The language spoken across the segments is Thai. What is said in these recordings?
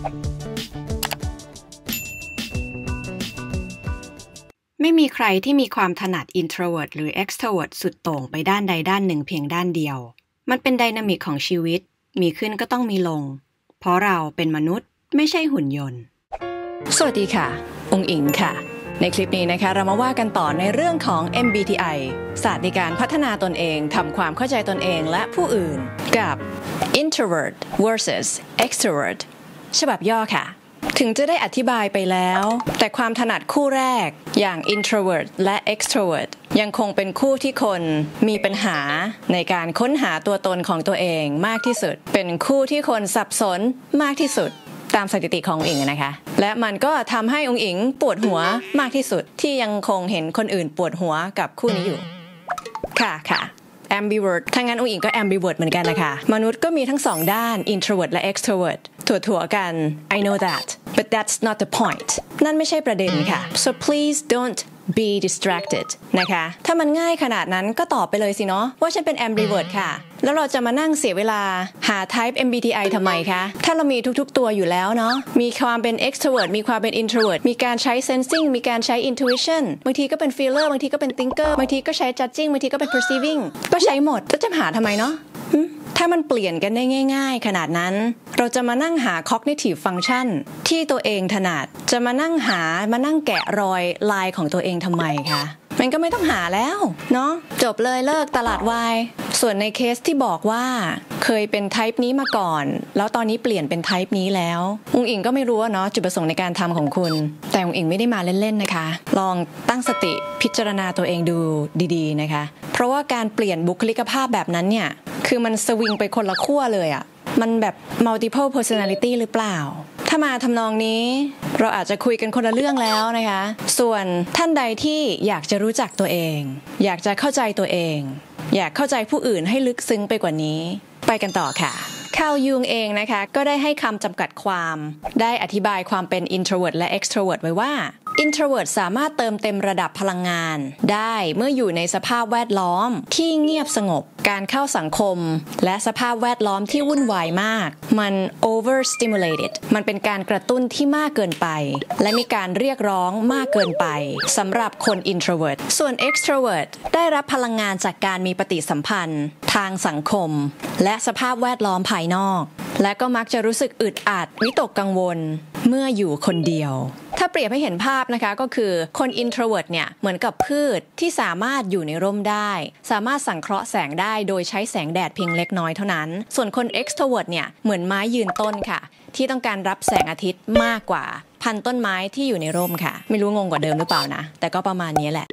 ไม่มีใครที่มีความถนัด introvert หรือ extrovert สุดโต่งไปด้านใดด้านหนึ่งเพียงด้านเดียวมันเป็นไดนามิกของชีวิตมีขึ้นก็ต้องมีลงเพราะเราเป็นมนุษย์ไม่ใช่หุ่นยนต์สวัสดีค่ะองค์อิงค่ะในคลิปนี้นะคะเรามาว่ากันต่อในเรื่องของ MBTI ศาสตร์ในการพัฒนาตนเองทำความเข้าใจตนเองและผู้อื่นกับ Introvert versus Extrovert ฉบับย่อค่ะถึงจะได้อธิบายไปแล้วแต่ความถนัดคู่แรกอย่าง Introvert และ Extrovert ยังคงเป็นคู่ที่คนมีปัญหาในการค้นหาตัวตนของตัวเองมากที่สุดเป็นคู่ที่คนสับสนมากที่สุดตามสถิติขององค์อิงนะคะและมันก็ทำให้องค์อิงปวดหัวมากที่สุดที่ยังคงเห็นคนอื่นปวดหัวกับคู่นี้อยู่ค่ะ ambivert ถ้างั้นองค์อิงก็ ambivert เหมือนกันนะคะมนุษย์ก็มีทั้งสองด้าน introvert และ extrovert ถั่วๆกัน I know that but that's not the point นั่นไม่ใช่ประเด็นค่ะ so please don't be distracted นะคะถ้ามันง่ายขนาดนั้นก็ตอบไปเลยสิเนาะว่าฉันเป็น ambivert ค่ะแล้วเราจะมานั่งเสียเวลาหา type MBTI ทำไมคะถ้าเรามีทุกๆตัวอยู่แล้วเนาะมีความเป็น extrovert มีความเป็น introvert มีการใช้ sensing มีการใช้ intuition บางทีก็เป็น feeler บางทีก็เป็น thinker บางทีก็ใช้ judging บางทีก็เป็น perceiving ก็ใช้หมดแล้วจะหาทำไมเนาะถ้ามันเปลี่ยนกันได้ง่ายๆขนาดนั้นเราจะมานั่งหา cognitive function ที่ตัวเองถนัดจะมานั่งแกะรอยลายของตัวเองทำไมคะมันก็ไม่ต้องหาแล้วเนาะจบเลยเลิกตลาดวายส่วนในเคสที่บอกว่าเคยเป็นไทป์นี้มาก่อนแล้วตอนนี้เปลี่ยนเป็นไทป์นี้แล้วองค์อิงก็ไม่รู้เนาะจุดประสงค์ในการทำของคุณแต่องค์อิงไม่ได้มาเล่นๆนะคะลองตั้งสติพิจารณาตัวเองดูดีๆนะคะเพราะว่าการเปลี่ยนบุคลิกภาพแบบนั้นเนี่ยคือมันสวิงไปคนละขั้วเลยอะมันแบบ multiple personality หรือเปล่าถ้ามาทำนองนี้เราอาจจะคุยกันคนละเรื่องแล้วนะคะส่วนท่านใดที่อยากจะรู้จักตัวเองอยากจะเข้าใจตัวเองอยากเข้าใจผู้อื่นให้ลึกซึ้งไปกว่านี้ไปกันต่อค่ะคาร์ล ยูงเองนะคะก็ได้ให้คำจำกัดความได้อธิบายความเป็น introvert และ extrovert ไว้ว่า introvert สามารถเติมเต็มระดับพลังงานได้เมื่ออยู่ในสภาพแวดล้อมที่เงียบสงบการเข้าสังคมและสภาพแวดล้อมที่วุ่นวายมากมัน overstimulated มันเป็นการกระตุ้นที่มากเกินไปและมีการเรียกร้องมากเกินไปสำหรับคน introvert ส่วน extrovert ได้รับพลังงานจากการมีปฏิสัมพันธ์ทางสังคมและสภาพแวดล้อมภายนอกและก็มักจะรู้สึกอึดอัดวิตกกังวลเมื่ออยู่คนเดียวถ้าเปรียบให้เห็นภาพนะคะก็คือคน introvert เนี่ยเหมือนกับพืชที่สามารถอยู่ในร่มได้สามารถสังเคราะห์แสงได้โดยใช้แสงแดดเพียงเล็กน้อยเท่านั้นส่วนคน extrovert เนี่ยเหมือนไม้ยืนต้นค่ะที่ต้องการรับแสงอาทิตย์มากกว่าพันต้นไม้ที่อยู่ในร่มค่ะไม่รู้งงกว่าเดิมหรือเปล่านะแต่ก็ประมาณนี้แหละ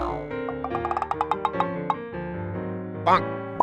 ปัง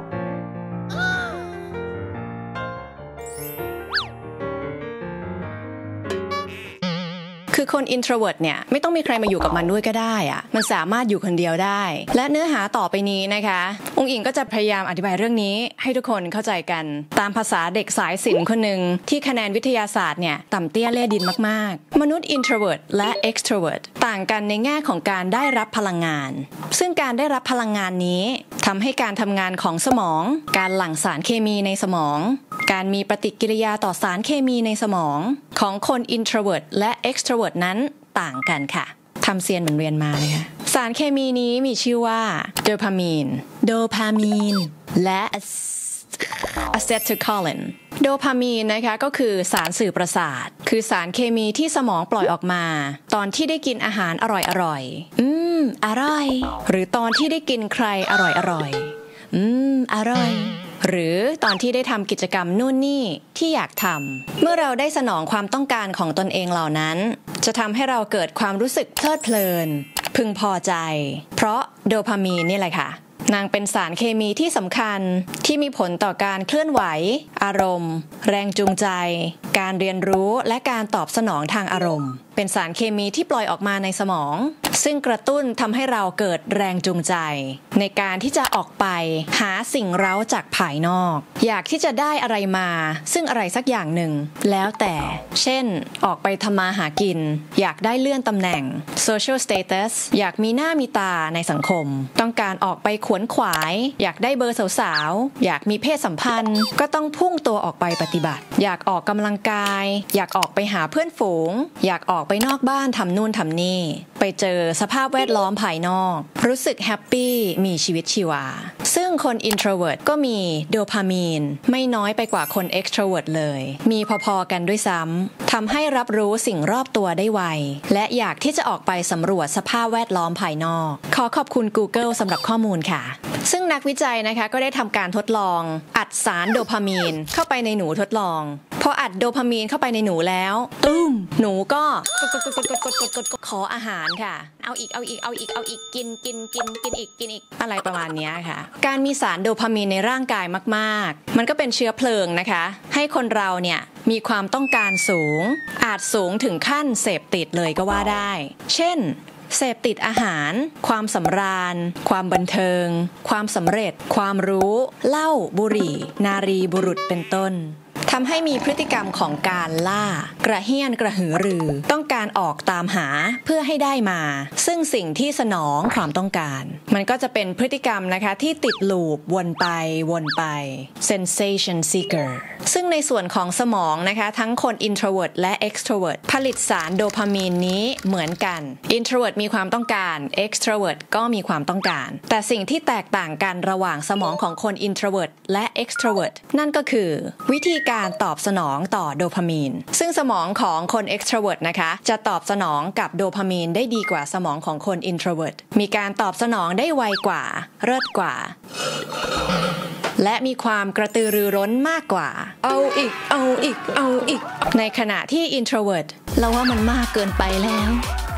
คือคน introvert เนี่ยไม่ต้องมีใครมาอยู่กับมันด้วยก็ได้อะมันสามารถอยู่คนเดียวได้และเนื้อหาต่อไปนี้นะคะองค์อิงก็จะพยายามอธิบายเรื่องนี้ให้ทุกคนเข้าใจกันตามภาษาเด็กสายศิลป์คนหนึ่งที่คะแนนวิทยาศาสตร์เนี่ยต่ำเตี้ยเล่ดินมากๆมนุษย์ introvert และ extrovert ต่างกันในแง่ของการได้รับพลังงานซึ่งการได้รับพลังงานนี้ทำให้การทำงานของสมองการหลั่งสารเคมีในสมองการมีปฏิกิริยาต่อสารเคมีในสมองของคน introvert และ extrovert นั้นต่างกันค่ะทำเซียนเหมือนเรียนมาเลยค่ะสารเคมีนี้มีชื่อว่าโดพามีนและอะเซทิลโคลินโดพามีนนะคะก็คือสารสื่อประสาทคือสารเคมีที่สมองปล่อยออกมาตอนที่ได้กินอาหารอร่อยอร่อยหรือตอนที่ได้กินใครอร่อยอร่อยหรือตอนที่ได้ทำกิจกรรมนู่นนี่ที่อยากทำเมื่อเราได้สนองความต้องการของตนเองเหล่านั้นจะทำให้เราเกิดความรู้สึกเพลิดเพลินพึงพอใจเพราะโดพามีนนี่แหละค่ะนางเป็นสารเคมีที่สำคัญที่มีผลต่อการเคลื่อนไหวอารมณ์แรงจูงใจการเรียนรู้และการตอบสนองทางอารมณ์เป็นเป็นสารเคมีที่ปล่อยออกมาในสมองซึ่งกระตุ้นทำให้เราเกิดแรงจูงใจในการที่จะออกไปหาสิ่งเร้าจากภายนอกอยากที่จะได้อะไรมาซึ่งอะไรสักอย่างหนึ่งแล้วแต่เช่นออกไปทำมาหากินอยากได้เลื่อนตำแหน่ง social status อยากมีหน้ามีตาในสังคมต้องการออกไปขวนขวายอยากได้เบอร์สาวๆอยากมีเพศสัมพันธ์ก็ต้องพุ่งตัวออกไปปฏิบัติอยากออกกำลังกายอยากออกไปหาเพื่อนฝูงอยากออกไปนอกบ้านทำนู่นทำนี่ไปเจอสภาพแวดล้อมภายนอกรู้สึกแฮปปี้มีชีวิตชีวาซึ่งคน introvert ก็มีโดพามีนไม่น้อยไปกว่าคน extrovert เลยมีพอๆกันด้วยซ้ำทำให้รับรู้สิ่งรอบตัวได้ไวและอยากที่จะออกไปสำรวจสภาพแวดล้อมภายนอกขอขอบคุณ Google สำหรับข้อมูลค่ะซึ่งนักวิจัยนะคะก็ได้ทำการทดลองอัดสารโดพามีนเข้าไปในหนูทดลองพออัดโดพามีนเข้าไปในหนูแล้วตุ้มหนูก็ขออาหารค่ะเอาอีกกินอีกอะไรประมาณนี้ค่ะการมีสารโดพามีนในร่างกายมากๆมันก็เป็นเชื้อเพลิงนะคะให้คนเราเนี่ยมีความต้องการสูงอาจสูงถึงขั้นเสพติดเลยก็ว่าได้เช่นเสพติดอาหารความสำราญความบันเทิงความสำเร็จความรู้เหล้าบุหรี่นารีบุรุษเป็นต้นทำให้มีพฤติกรรมของการล่ากระเฮี้ยนกระหือรือต้องการออกตามหาเพื่อให้ได้มาซึ่งสิ่งที่สนองความต้องการมันก็จะเป็นพฤติกรรมนะคะที่ติดลูปวนไป sensation seeker ซึ่งในส่วนของสมองนะคะทั้งคน introvert และ extrovert ผลิตสารโดพามีนนี้เหมือนกัน introvert มีความต้องการ extrovert ก็มีความต้องการแต่สิ่งที่แตกต่างกันระหว่างสมองของคน introvert และ extrovert นั่นก็คือวิธีการตอบสนองต่อโดพามีนซึ่งสมองของคน extrovert นะคะจะตอบสนองกับโดพามีนได้ดีกว่าสมองของคน introvert มีการตอบสนองได้ไวกว่าเลิศกว่าและมีความกระตือรือร้นมากกว่าเอาอีกในขณะที่ introvert เราว่ามันมากเกินไปแล้ว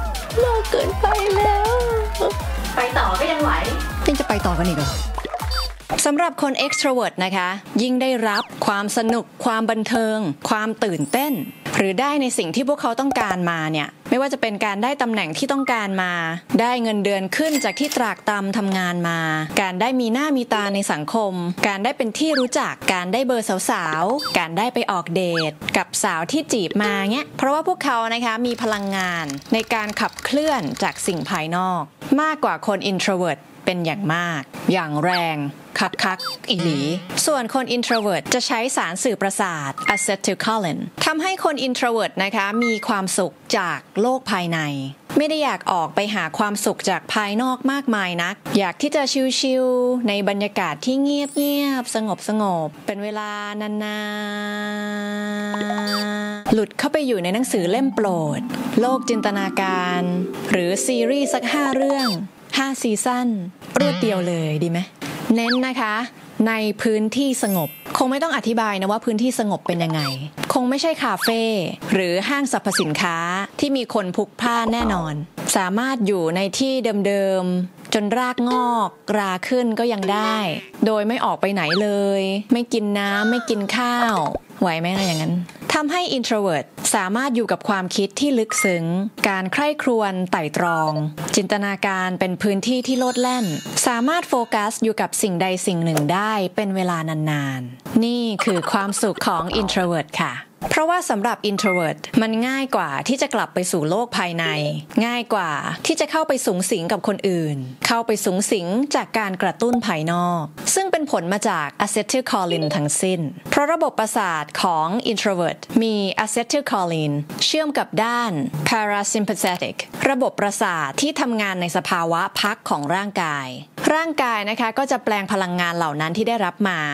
ไปต่อก็ยังไหวยังจะไปต่อกันอีกเหรอสำหรับคน extrovert นะคะยิ่งได้รับความสนุกความบันเทิงความตื่นเต้นหรือได้ในสิ่งที่พวกเขาต้องการมาเนี่ยไม่ว่าจะเป็นการได้ตำแหน่งที่ต้องการมาได้เงินเดือนขึ้นจากที่ตรากตรำทำงานมาการได้มีหน้ามีตาในสังคมการได้เป็นที่รู้จักการได้เบอร์สาวๆการได้ไปออกเดทกับสาวที่จีบมาเงี้ยเพราะว่าพวกเขานะคะมีพลังงานในการขับเคลื่อนจากสิ่งภายนอกมากกว่าคน introvert เป็นอย่างมากอย่างแรงคักอีหลีส่วนคน introvert จะใช้สารสื่อประสาท acetylcholine ทำให้คน introvert นะคะมีความสุขจากโลกภายในไม่ได้อยากออกไปหาความสุขจากภายนอกมากมายนักอยากที่จะชิลๆในบรรยากาศที่เงียบๆสงบเป็นเวลานานๆหลุดเข้าไปอยู่ในหนังสือเล่มโปรดโลกจินตนาการหรือซีรีส์สัก5 เรื่อง5 ซีซั่นรวดเดียวเลยดีไหมเน้นนะคะในพื้นที่สงบคงไม่ต้องอธิบายนะว่าพื้นที่สงบเป็นยังไงคงไม่ใช่คาเฟ่หรือห้างสรรพสินค้าที่มีคนพลุกพล่านแน่นอนสามารถอยู่ในที่เดิมๆจนรากงอกราขึ้นก็ยังได้โดยไม่ออกไปไหนเลยไม่กินน้ำไม่กินข้าวไหวไหมอะไรอย่างนั้นทำให้ introvert สามารถอยู่กับความคิดที่ลึกซึ้งการใคร่ครวญไต่ตรองจินตนาการเป็นพื้นที่ที่โลดแล่นสามารถโฟกัสอยู่กับสิ่งใดสิ่งหนึ่งได้เป็นเวลานานๆนี่คือความสุขของ introvert ค่ะเพราะว่าสำหรับ introvert มันง่ายกว่าที่จะกลับไปสู่โลกภายในง่ายกว่าที่จะเข้าไปสุงสิงกับคนอื่นเข้าไปสุงสิงจากการกระตุ้นภายนอกซึ่งเป็นผลมาจาก acetylcholine ทั้งสิ้นเพราะระบบประสาทของ introvert มี acetylcholine เชื่อมกับด้าน parasympathetic ระบบประสาทที่ทำงานในสภาวะพักของร่างกายนะคะก็จะแปลงพลังงานเหล่านั้นที่ได้รับมา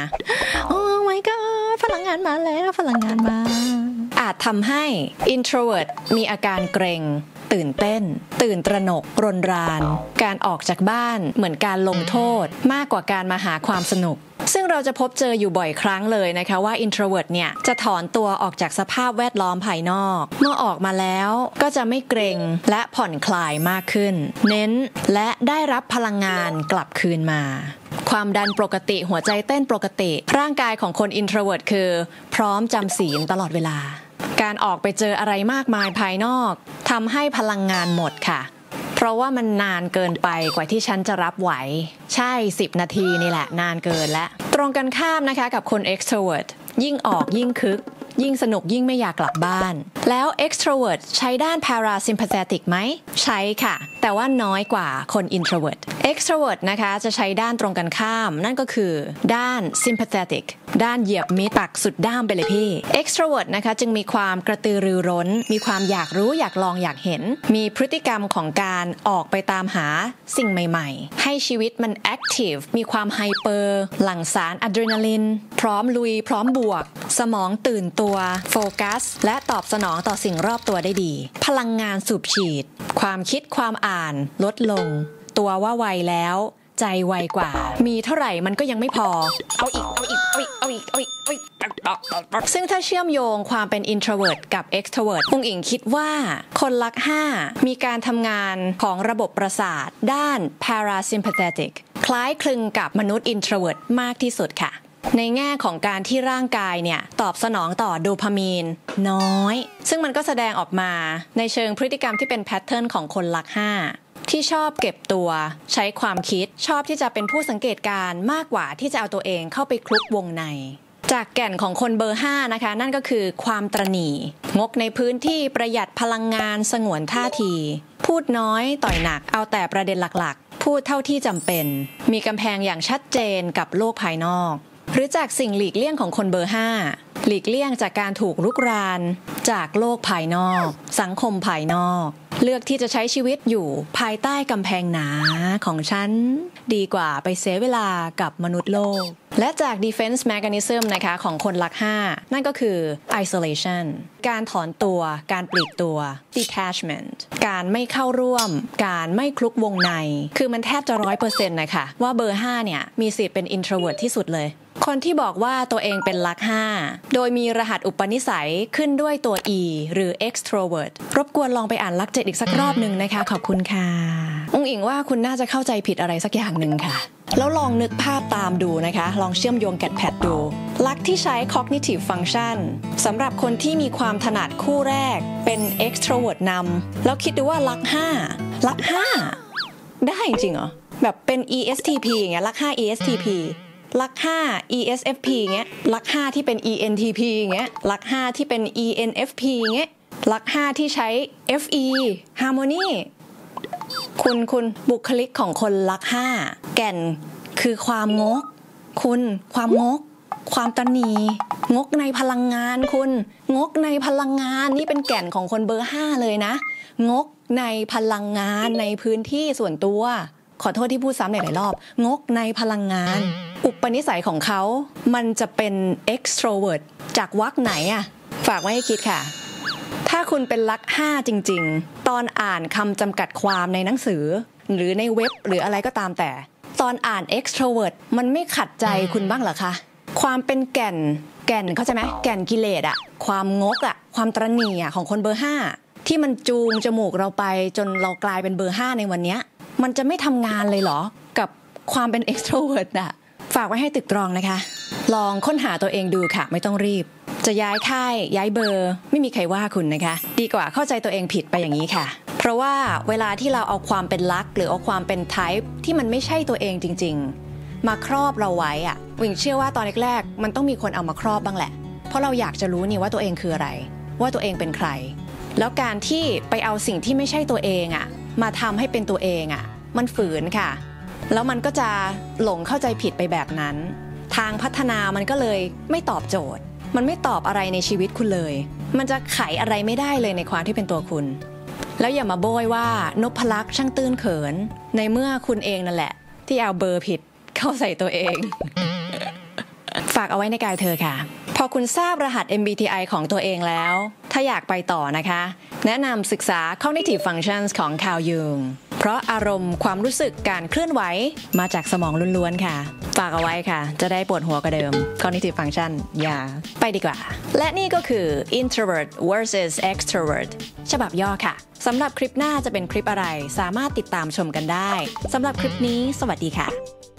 Oh my god พลังงานมาแล้วพลังงานมาอาจทำให้ introvert มีอาการเกร็งตื่นเต้นตื่นตระหนกรนรานการออกจากบ้านเหมือนการลงโทษมากกว่าการมาหาความสนุกซึ่งเราจะพบเจออยู่บ่อยครั้งเลยนะคะว่า introvert เนี่ยจะถอนตัวออกจากสภาพแวดล้อมภายนอกเมื่อออกมาแล้วก็จะไม่เกร็งและผ่อนคลายมากขึ้นเน้นและได้รับพลังงานกลับคืนมาความดันปกติหัวใจเต้นปกติร่างกายของคน introvert คือพร้อมจำศีลตลอดเวลาการออกไปเจออะไรมากมายภายนอกทำให้พลังงานหมดค่ะเพราะว่ามันนานเกินไปกว่าที่ฉันจะรับไหวใช่10 นาทีนี่แหละนานเกินและตรงกันข้ามนะคะกับคน extrovert ยิ่งออกยิ่งคึกยิ่งสนุกยิ่งไม่อยากกลับบ้านแล้ว extrovert ใช้ด้าน parasympathetic ไหมใช้ค่ะแต่ว่าน้อยกว่าคน introvert extrovert นะคะจะใช้ด้านตรงกันข้ามนั่นก็คือด้าน sympathetic ด้านเหยียบมิดปักสุดด้ามไปเลยพี่ extrovert นะคะจึงมีความกระตือรือร้นมีความอยากรู้อยากลองอยากเห็นมีพฤติกรรมของการออกไปตามหาสิ่งใหม่ๆให้ชีวิตมัน active มีความไฮเปอร์หลั่งสารอะดรีนาลินพร้อมลุยพร้อมบวกสมองตื่นตัวโฟกัสและตอบสนองต่อสิ่งรอบตัวได้ดีพลังงานสูบฉีดความคิดความอ่านลดลงตัวว่าไวแล้วใจไวกว่ามีเท่าไหร่มันก็ยังไม่พอเอาอีกซึ่งถ้าเชื่อมโยงความเป็น introvert กับ extrovert ปุ้งอิงคิดว่าคนลัก5มีการทำงานของระบบประสาทด้าน parasympathetic คล้ายคลึงกับมนุษย์ introvert มากที่สุดค่ะในแง่ของการที่ร่างกายเนี่ยตอบสนองต่อโดพามีนน้อยซึ่งมันก็แสดงออกมาในเชิงพฤติกรรมที่เป็นแพทเทิร์นของคนลัก5ที่ชอบเก็บตัวใช้ความคิดชอบที่จะเป็นผู้สังเกตการณ์มากกว่าที่จะเอาตัวเองเข้าไปคลุกวงในจากแก่นของคนเบอร์5นะคะนั่นก็คือความตระหนี่งกในพื้นที่ประหยัดพลังงานสงวนท่าทีพูดน้อยต่อยหนักเอาแต่ประเด็นหลักๆพูดเท่าที่จำเป็นมีกำแพงอย่างชัดเจนกับโลกภายนอกหรือจากสิ่งหลีกเลี่ยงของคนเบอร์5หลีกเลี่ยงจากการถูกรุกรานจากโลกภายนอกสังคมภายนอกเลือกที่จะใช้ชีวิตอยู่ภายใต้กำแพงหนาของฉันดีกว่าไปเสียเวลากับมนุษย์โลกและจาก defense mechanism นะคะของคนลัก5นั่นก็คือ isolation การถอนตัวการปลีกตัว detachment การไม่เข้าร่วมการไม่คลุกวงในคือมันแทบจะ 100% นะคะว่าเบอร์5เนี่ยมีสิทธิ์เป็น introvert ที่สุดเลยคนที่บอกว่าตัวเองเป็นลัก5โดยมีรหัสอุปนิสัยขึ้นด้วยตัว E หรือ extrovert รบกวนลองไปอ่านลัก7อีกสักรอบหนึ่งนะคะขอบคุณค่ะองอิงว่าคุณน่าจะเข้าใจผิดอะไรสักอย่างหนึ่งค่ะแล้วลองนึกภาพตามดูนะคะลองเชื่อมโยงแกดแพดดูลักที่ใช้ cognitive function สำหรับคนที่มีความถนัดคู่แรกเป็น extrovert นำแล้วคิดดูว่าลัก5ได้จริงเหรอแบบเป็น ESTP อย่างเงี้ยลัก5 ESTPลัก5 ESFP เงี้ยลัก5ที่เป็น ENTP เงี้ยลัก5ที่เป็น ENFP เงี้ยลัก5ที่ใช้ FE Harmony คุณบุคลิกของคนลัก5แก่นคือความงกคุณความงกความตระหนี่งกในพลังงานคุณงกในพลังงานนี่เป็นแก่นของคนเบอร์5เลยนะงกในพลังงานในพื้นที่ส่วนตัวขอโทษที่พูดซ้ำหลายๆรอบงกในพลังงานอุปนิสัยของเขามันจะเป็น extrovert จากวรรคไหนอะฝากไว้ให้คิดค่ะถ้าคุณเป็นลัก5จริงๆตอนอ่านคำจำกัดความในหนังสือหรือในเว็บหรืออะไรก็ตามแต่ตอนอ่าน extrovert มันไม่ขัดใจคุณบ้างเหรอคะความเป็นแก่นเข้าใจไหมแก่นกิเลสอะความงกอะความตระหนี่อะของคนเบอร์5ที่มันจูงจมูกเราไปจนเรากลายเป็นเบอร์5ในวันนี้มันจะไม่ทำงานเลยเหรอกับความเป็น extrovert อะฝากไว้ให้ตึกตรองนะคะลองค้นหาตัวเองดูค่ะไม่ต้องรีบจะย้ายค่ายย้ายเบอร์ไม่มีใครว่าคุณนะคะดีกว่าเข้าใจตัวเองผิดไปอย่างนี้ค่ะเพราะว่าเวลาที่เราเอาความเป็นลักหรือเอาความเป็น type ที่มันไม่ใช่ตัวเองจริงๆมาครอบเราไว้อะวิ่งเชื่อว่าตอนแรกๆมันต้องมีคนเอามาครอบบ้างแหละเพราะเราอยากจะรู้นี่ว่าตัวเองคืออะไรว่าตัวเองเป็นใครแล้วการที่ไปเอาสิ่งที่ไม่ใช่ตัวเองอะมาทำให้เป็นตัวเองอะมันฝืนค่ะแล้วมันก็จะหลงเข้าใจผิดไปแบบนั้นทางพัฒนามันก็เลยไม่ตอบโจทย์มันไม่ตอบอะไรในชีวิตคุณเลยมันจะไขอะไรไม่ได้เลยในความที่เป็นตัวคุณแล้วอย่ามาโบยว่านพลักษ์ช่างตื้นเขินในเมื่อคุณเองนั่นแหละที่เอาเบอร์ผิดเข้าใส่ตัวเอง ฝากเอาไว้ในกายเธอค่ะพอคุณทราบรหัส MBTI ของตัวเองแล้วถ้าอยากไปต่อนะคะแนะนำศึกษา Cognitive Functions ของคาร์ล ยุงเพราะอารมณ์ความรู้สึกการเคลื่อนไหวมาจากสมองล้วนๆค่ะฝากเอาไว้ค่ะจะได้ปวดหัวกว่าเดิม Cognitive Function อย่าไปดีกว่าและนี่ก็คือ Introvert versus Extrovert ฉบับย่อค่ะสำหรับคลิปหน้าจะเป็นคลิปอะไรสามารถติดตามชมกันได้สำหรับคลิปนี้สวัสดีค่ะ